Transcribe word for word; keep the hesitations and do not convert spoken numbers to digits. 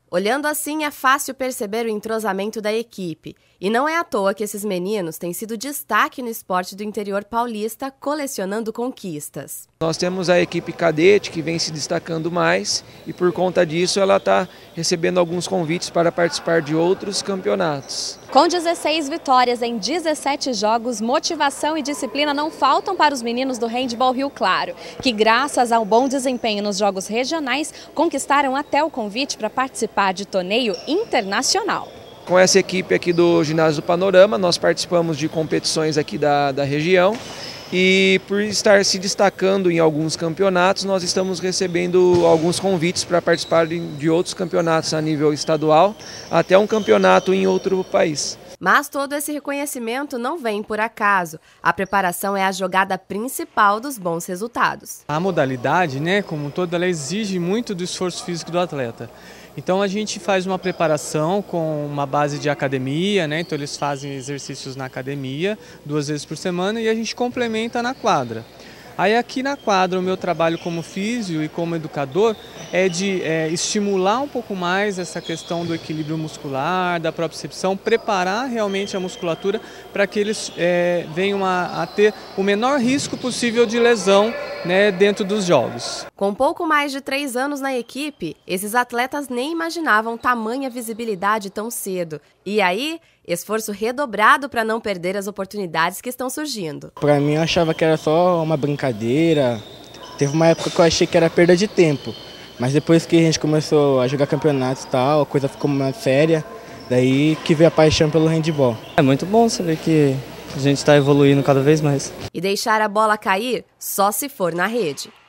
Olhando assim, é fácil perceber o entrosamento da equipe. E não é à toa que esses meninos têm sido destaque no esporte do interior paulista, colecionando conquistas. Nós temos a equipe cadete que vem se destacando mais e por conta disso ela está recebendo alguns convites para participar de outros campeonatos. Com dezesseis vitórias em dezessete jogos, motivação e disciplina não faltam para os meninos do Handball Rio Claro, que graças ao bom desempenho nos jogos regionais, conquistaram até o convite para participar de torneio internacional. Com essa equipe aqui do Ginásio do Panorama, nós participamos de competições aqui da, da região e por estar se destacando em alguns campeonatos, nós estamos recebendo alguns convites para participar de, de outros campeonatos a nível estadual, até um campeonato em outro país. Mas todo esse reconhecimento não vem por acaso. A preparação é a jogada principal dos bons resultados. A modalidade, né, como toda, ela exige muito do esforço físico do atleta. Então a gente faz uma preparação com uma base de academia, né, então eles fazem exercícios na academia duas vezes por semana e a gente complementa na quadra. Aí aqui na quadra o meu trabalho como físio e como educador é de é, estimular um pouco mais essa questão do equilíbrio muscular, da propriocepção, preparar realmente a musculatura para que eles é, venham a, a ter o menor risco possível de lesão, né, dentro dos jogos. Com pouco mais de três anos na equipe, esses atletas nem imaginavam tamanha visibilidade tão cedo. E aí, esforço redobrado para não perder as oportunidades que estão surgindo. Para mim, eu achava que era só uma brincadeira. Teve uma época que eu achei que era perda de tempo. Mas depois que a gente começou a jogar campeonatos e tal, a coisa ficou mais séria. Daí que veio a paixão pelo handball. É muito bom saber que a gente está evoluindo cada vez mais. E deixar a bola cair só se for na rede.